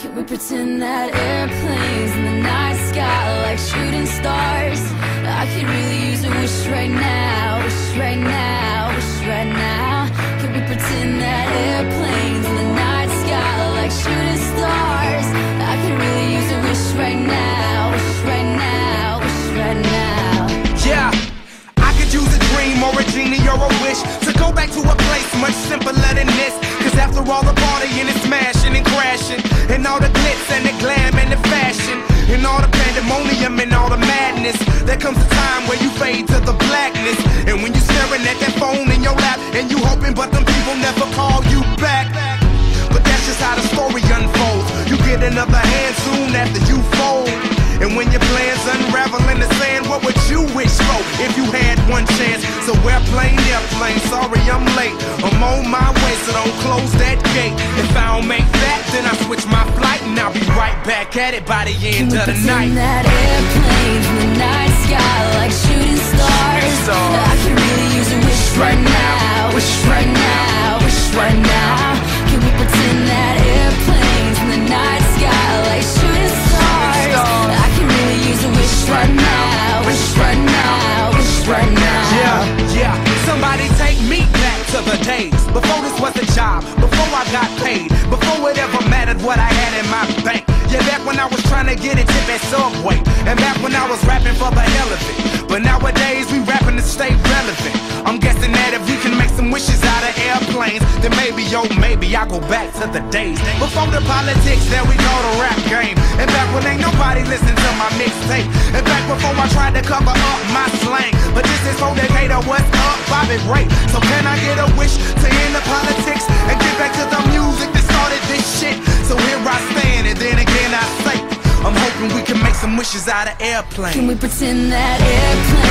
Can we pretend that airplanes in the night sky like shooting stars? I could really use a wish right now, wish right now, wish right now. Can we pretend that airplanes in the night sky like shooting stars? I could really use a wish right now, wish right now, wish right now. Yeah, I could use a dream or a genie or a wish to go back to a place much simpler than this. Cause after all the partying and smashing and crashing, and all the glitz and the glam and the fashion, and all the pandemonium and all the madness, there comes a time where you fade to the blackness. And when you're staring at that phone in your lap, and you hoping but them people never call you back. But that's just how the story unfolds. You get another hand soon after you fold. And when your plans unravel in the sand, what would you wish for if you had one chance? So airplane, sorry I'm late. I'm on my way, so don't close that gate. If I don't make that, then I switch my flight, and I'll be right back at it by the end of the night. Can we pretend that airplanes in the night sky like shooting stars? I could really use a wish right now, wish right now, wish right now. Can we pretend that airplanes in the night sky like shooting stars? I can really use a wish right now, wish right now, wish right now. Yeah, somebody take me back to the days before this was a job, before I got paid, before it ever mattered what I had in my bank. Yeah, back when I was trying to get a tip at Subway, and back when I was rapping for the hell of it. But nowadays we rapping to stay relevant. I'm guessing that if we can make some wishes out of airplanes, then maybe, oh maybe I'll go back to the days before the politics, there we go, the rap game. And back when ain't nobody listened to my mixtape, and back before I tried to cover up my slang. But this is for Decatur, what's up, Bobby Ray? So can I get a wish to end the politics and get back to the music that started this shit? So here I stand, and then again I say, I'm hoping we can make some wishes out of airplanes. Can we pretend that airplanes